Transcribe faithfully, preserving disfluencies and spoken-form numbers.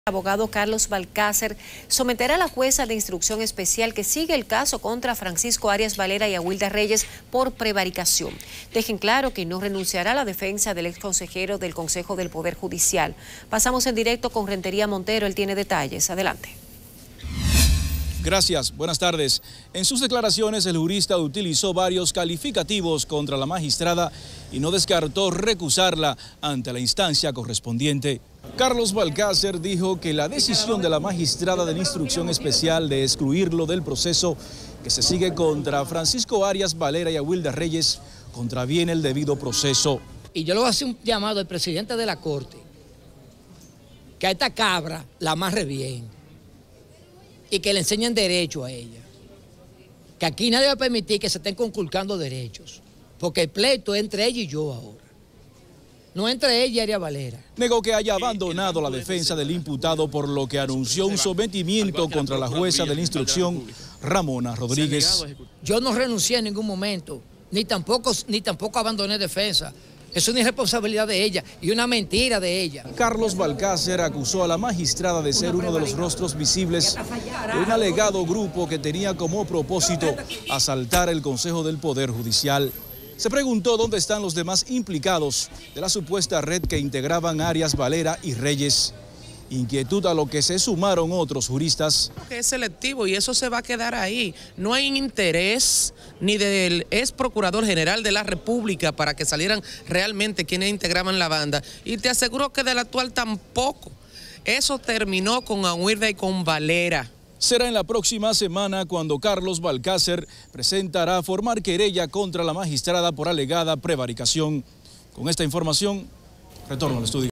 El abogado Carlos Balcácer someterá a la jueza de instrucción especial que sigue el caso contra Francisco Arias Valera y Awilda Reyes por prevaricación. Dejen claro que no renunciará a la defensa del ex consejero del Consejo del Poder Judicial. Pasamos en directo con Rentería Montero, él tiene detalles. Adelante. Gracias, buenas tardes. En sus declaraciones, el jurista utilizó varios calificativos contra la magistrada y no descartó recusarla ante la instancia correspondiente. Carlos Balcácer dijo que la decisión de la magistrada de la instrucción especial de excluirlo del proceso que se sigue contra Francisco Arias Valera y Awilda Reyes contraviene el debido proceso. Y yo le voy a hacer un llamado al presidente de la Corte, que a esta cabra la amarre bien y que le enseñen derecho a ella. Que aquí nadie va a permitir que se estén conculcando derechos, porque el pleito es entre ella y yo ahora, no entre ella y Arias Valera. Negó que haya abandonado la defensa del imputado, por lo que anunció un sometimiento contra la jueza de la instrucción, Ramona Rodríguez. Yo no renuncié en ningún momento, ni tampoco, ni tampoco abandoné defensa. Es una irresponsabilidad de ella y una mentira de ella. Carlos Balcácer acusó a la magistrada de ser uno de los rostros visibles de un alegado grupo que tenía como propósito asaltar el Consejo del Poder Judicial. Se preguntó dónde están los demás implicados de la supuesta red que integraban Arias Valera y Reyes. Inquietud a lo que se sumaron otros juristas. Es selectivo y eso se va a quedar ahí. No hay interés ni del ex procurador general de la República para que salieran realmente quienes integraban la banda. Y te aseguro que del actual tampoco. Eso terminó con Awilda y con Valera. Será en la próxima semana cuando Carlos Balcácer presentará formar querella contra la magistrada por alegada prevaricación. Con esta información, retorno al estudio.